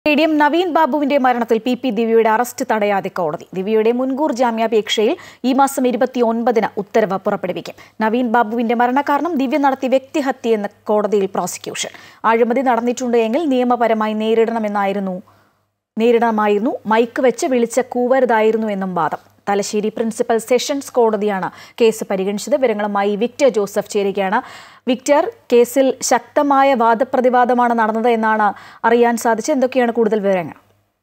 Stadium Naveen ബാബുവിന്റെ മരണത്തിൽ P ദിവ്യയുടെ അറസ്റ്റ് തടയാതെ കോടതി. ദിവ്യയുടെ മുൻകൂർ ജാമ്യാപേക്ഷയിൽ ഈ മാസം 29-ന് ഉത്തരവ് പുറപ്പെടുവിക്കും. നവീൻ ബാബുവിന്റെ മരണകാരണം ദിവ്യ നടത്തിയ വ്യക്തിഹത്യയെന്ന് കോടതിയിൽ പ്രോസിക്യൂഷൻ. അഴിമതി നടന്നിട്ടുണ്ട് എങ്കിൽ നിയമപരമായി നേരിടണമായിരുന്നു, മൈക്ക് വെച്ച് വിളിച്ച കൂവരുതായിരുന്നു എന്നും വാദം. തലശ്ശേരി പ്രിൻസിപ്പൽ സെഷൻസ് കോടതിയാണ് കേസ് പരിഗണിച്ചത്. വിവരങ്ങളുമായി വിക്ടർ ജോസഫ് ചേരുകയാണ്. വിക്ടർ, കേസിൽ ശക്തമായ വാദപ്രതിവാദമാണ് നടന്നത് എന്നാണ് അറിയാൻ സാധിച്ചത്. എന്തൊക്കെയാണ് കൂടുതൽ വിവരങ്ങൾ?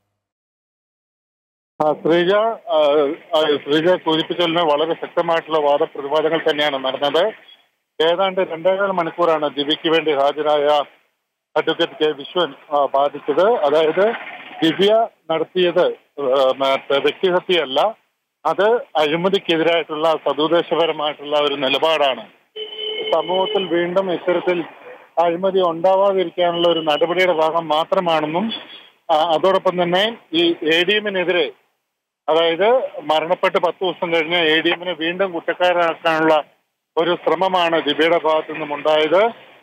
ശ്രീജ സൂചിപ്പിച്ചതിന് വളരെ ശക്തമായിട്ടുള്ള വാദപ്രതിവാദങ്ങൾ തന്നെയാണ് നടന്നത്. ഏതാണ്ട് 2.25 മണിക്കൂറാണ് ദിവ്യയ്ക്ക് വേണ്ടി ഹാജരായ അഡ്വക്കേറ്റ് കെ വിശ്വൻ ബാധിച്ചത്. അതായത് ദിവ്യ നടത്തിയത് വ്യക്തിഹത്യയല്ല, അത് അഴിമതിക്കെതിരായിട്ടുള്ള സതുദ്ദേശപരമായിട്ടുള്ള ഒരു നിലപാടാണ്. സമൂഹത്തിൽ വീണ്ടും ഇത്തരത്തിൽ അഴിമതി ഉണ്ടാവാതിരിക്കാനുള്ള ഒരു നടപടിയുടെ ഭാഗം മാത്രമാണെന്നും അതോടൊപ്പം തന്നെ ഈ ADM-നെതിരെ, അതായത് മരണപ്പെട്ട് 10 ദിവസം കഴിഞ്ഞ് ADM-നെ വീണ്ടും കുറ്റക്കാരാക്കാനുള്ള ഒരു ശ്രമമാണ് ദിവ്യയുടെ ഭാഗത്തു നിന്നും ഉണ്ടായത്.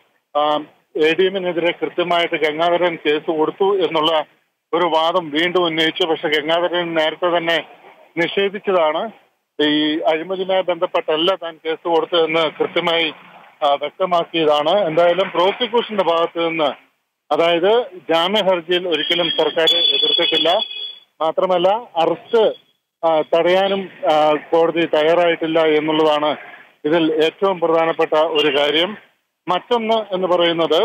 ADM-നെതിരെ കൃത്യമായിട്ട് ഗംഗാധരൻ കേസ് കൊടുത്തു എന്നുള്ള ഒരു വാദം വീണ്ടും ഉന്നയിച്ചു. പക്ഷെ ഗംഗാധരൻ നേരത്തെ തന്നെ നിഷേധിച്ചതാണ്. ഈ അഴിമതിയുമായി ബന്ധപ്പെട്ടല്ല താൻ കേസ് കൊടുത്തതെന്ന് കൃത്യമായി വ്യക്തമാക്കിയതാണ്. എന്തായാലും പ്രോസിക്യൂഷന്റെ ഭാഗത്ത് നിന്ന്, അതായത് ജാമ്യ ഹർജിയിൽ ഒരിക്കലും സർക്കാർ എതിർത്തിട്ടില്ല. മാത്രമല്ല അറസ്റ്റ് തടയാനും കോടതി തയ്യാറായിട്ടില്ല എന്നുള്ളതാണ് ഇതിൽ ഏറ്റവും പ്രധാനപ്പെട്ട ഒരു കാര്യം. മറ്റൊന്ന് എന്ന് പറയുന്നത്,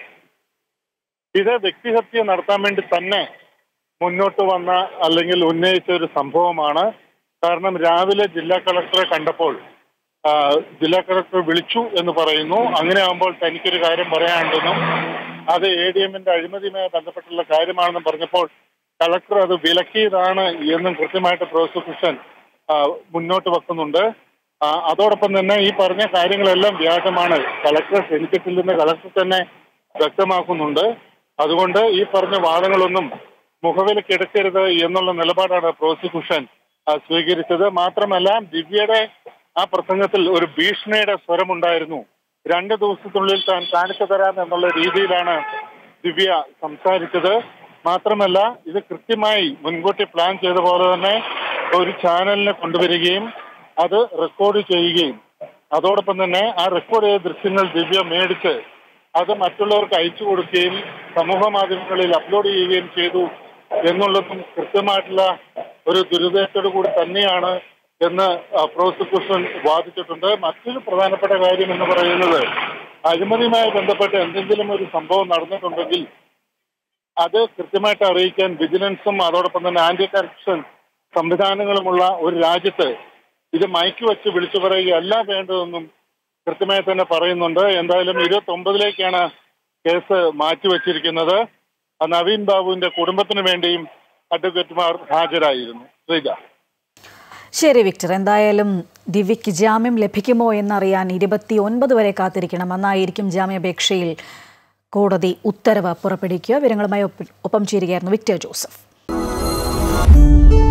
ഇത് വ്യക്തിഹത്യ നടത്താൻ വേണ്ടി തന്നെ മുന്നോട്ട് വന്ന അല്ലെങ്കിൽ ഉന്നയിച്ച ഒരു സംഭവമാണ്. കാരണം രാവിലെ ജില്ലാ കളക്ടറെ കണ്ടപ്പോൾ ജില്ലാ കളക്ടർ വിളിച്ചു എന്ന് പറയുന്നു. അങ്ങനെ ആകുമ്പോൾ തനിക്കൊരു കാര്യം പറയാനുണ്ടെന്നും അത് ADM-ന്റെ അഴിമതിയുമായി ബന്ധപ്പെട്ടുള്ള കാര്യമാണെന്നും പറഞ്ഞപ്പോൾ കളക്ടർ അത് വിലക്കിയതാണ് എന്നും കൃത്യമായിട്ട് പ്രോസിക്യൂഷൻ മുന്നോട്ട് വെക്കുന്നുണ്ട്. അതോടൊപ്പം തന്നെ ഈ പറഞ്ഞ കാര്യങ്ങളെല്ലാം വ്യാജമാണ്, കളക്ടർ ക്ഷണിച്ചിട്ടില്ലെന്ന് കളക്ടർ തന്നെ വ്യക്തമാക്കുന്നുണ്ട്. അതുകൊണ്ട് ഈ പറഞ്ഞ വാദങ്ങളൊന്നും മുഖവിലക്കെടുക്കരുത് എന്നുള്ള നിലപാടാണ് പ്രോസിക്യൂഷൻ സ്വീകരിച്ചത്. മാത്രമല്ല ദിവ്യയുടെ ആ പ്രസംഗത്തിൽ ഒരു ഭീഷണിയുടെ സ്വരമുണ്ടായിരുന്നു. 2 ദിവസത്തിനുള്ളിൽ താൻ കാണിച്ചു തരാം എന്നുള്ള രീതിയിലാണ് ദിവ്യ സംസാരിച്ചത്. മാത്രമല്ല ഇത് കൃത്യമായി മുൻകൂട്ടി പ്ലാൻ ചെയ്ത പോലെ തന്നെ ഒരു ചാനലിനെ കൊണ്ടുവരികയും അത് റെക്കോർഡ് ചെയ്യുകയും അതോടൊപ്പം തന്നെ ആ റെക്കോർഡ് ചെയ്ത ദൃശ്യങ്ങൾ ദിവ്യ മേടിച്ച് അത് മറ്റുള്ളവർക്ക് അയച്ചു കൊടുക്കുകയും സമൂഹ മാധ്യമങ്ങളിൽ അപ്ലോഡ് ചെയ്യുകയും ചെയ്തു എന്നുള്ളതും കൃത്യമായിട്ടുള്ള ഒരു ദുരുദ്ദേശത്തോടു കൂടി തന്നെയാണ് എന്ന് പ്രോസിക്യൂഷൻ വാദിച്ചിട്ടുണ്ട്. മറ്റൊരു പ്രധാനപ്പെട്ട കാര്യം എന്ന് പറയുന്നത്, അഴിമതിയുമായി ബന്ധപ്പെട്ട് എന്തെങ്കിലും ഒരു സംഭവം നടന്നിട്ടുണ്ടെങ്കിൽ അത് കൃത്യമായിട്ട് അറിയിക്കാൻ വിജിലൻസും അതോടൊപ്പം തന്നെ ആന്റി കറപ്ഷൻ സംവിധാനങ്ങളുമുള്ള ഒരു രാജ്യത്ത് ഇത് മൈക്ക് വെച്ച് വിളിച്ചു പറയുകയല്ല വേണ്ടതെന്നും കൃത്യമായി തന്നെ പറയുന്നുണ്ട്. എന്തായാലും 29-ലേക്കാണ് കേസ് മാറ്റിവെച്ചിരിക്കുന്നത്. നവീൻ ബാബുവിന്റെ കുടുംബത്തിന് വേണ്ടിയും അഡ്വക്കേറ്റുമാർ ഹാജരായിരുന്നു. ശ്രീജ. ശരി വിക്ടർ, എന്തായാലും ദിവ്യയ്ക്ക് ജാമ്യം ലഭിക്കുമോ എന്നറിയാൻ 29 വരെ കാത്തിരിക്കണം. അന്നായിരിക്കും ജാമ്യാപേക്ഷയിൽ കോടതി ഉത്തരവ് പുറപ്പെടുവിക്കുക. വിവരങ്ങളുമായി ഒപ്പം ചേരുകയായിരുന്നു വിക്ടർ ജോസഫ്.